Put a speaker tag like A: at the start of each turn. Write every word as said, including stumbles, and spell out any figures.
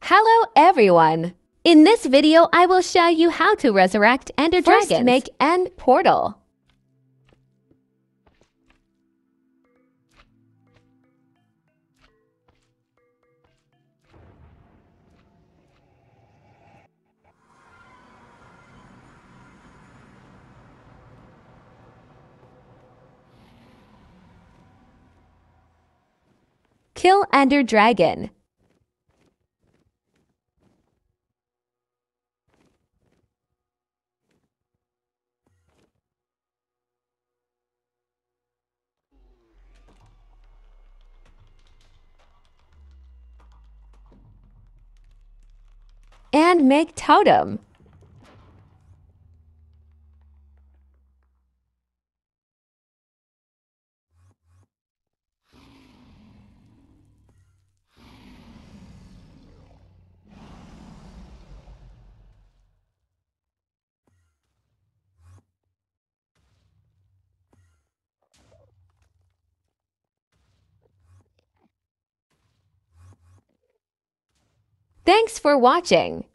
A: Hello everyone! In this video, I will show you how to resurrect Ender
B: First,
A: Dragons.
B: make
A: End Portal. Kill Ender Dragon. And make totem. Thanks for watching.